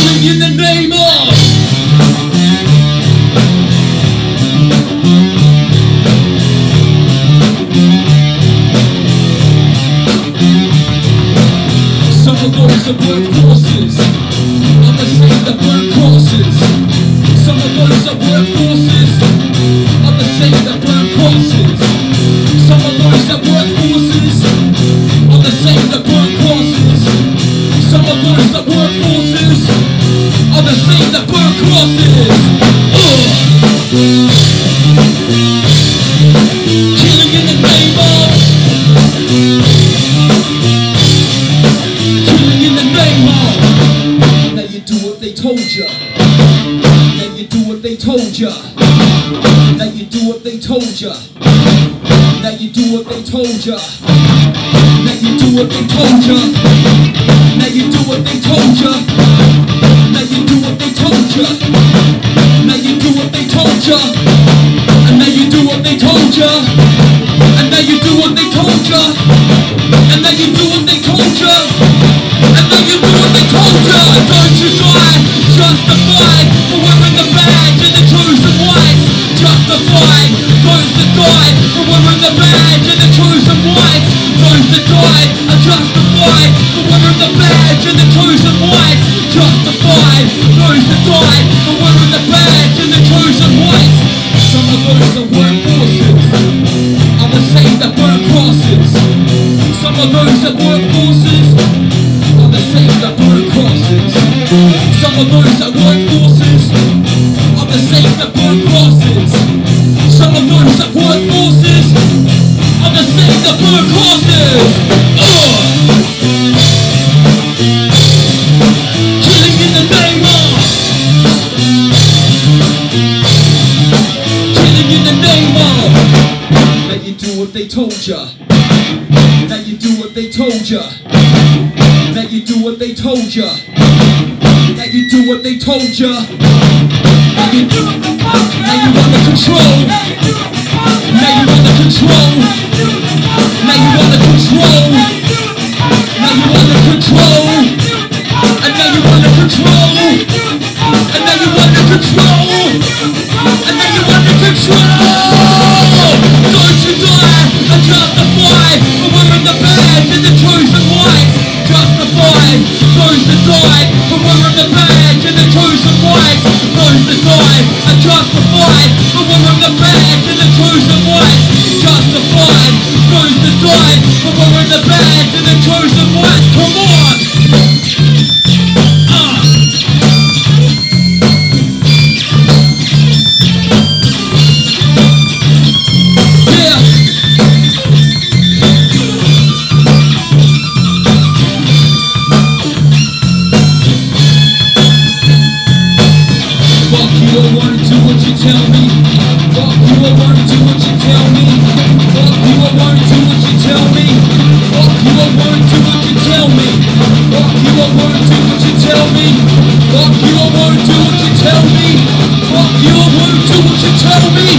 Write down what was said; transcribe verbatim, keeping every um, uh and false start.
killing in the name of. Some of those that work forces are the same that burn crosses. Some of those that work forces are the same that burn crosses. Some of those that work forces are the same that burn crosses. Some of those that work forces are the same that burn crosses. Ugh. Killing in the name of. Killing in the name of. Now you do what they told ya. Now you do what they told ya. Now you do what they told ya. Now you do what they told ya. Now you do what they told ya. Now you do what they told ya. Now you do what they told ya. Now you do what they told ya. And now you do what they told ya. And now you do what they told ya. And now you do what they told ya. And now you do what they told ya. Don't you die, justified for wearing the badge and the chosen whites. Justified, those that died for wearing the badge and the chosen whites. Those that died are justified for wearing the badge and the chosen whites. Justified, those that died for wearing the badge and the chosen whites. Some of those that work forces are the same that burn crosses. Some of those that work forces are the same that burn crosses. Some of those that work forces are the same that burn crosses. Some of those that work forces are the same that burn crosses. Ugh. Killing in the name of. Killing in the name of. Now you do what they told ya. Now you do what they told ya. Now you do what they told ya. Now you do what they told ya. Now you do what they told ya. Now you under control. Now you under control. Now you under control. Now you under control. And now you under control. And now you under control. And now you under control. Don't you die and justified for wearing the badge and the chosen whites. Justified those that died for wearing the badge and the chosen whites. Those that died are justified for wearing the badge and the chosen whites. Justified those that died for wearing the badge and the chosen whites. Come on! Uh. Yeah! Fuck you, I wanna do what you tell me. Fuck you, I wanna do what you tell me. Fuck you, I wanna do what you tell me. Fuck you, I wanna do what you tell me. Fuck you, I wanna do what you tell me. Fuck you, I wanna do what you tell me. Fuck you, I wanna do what you tell me.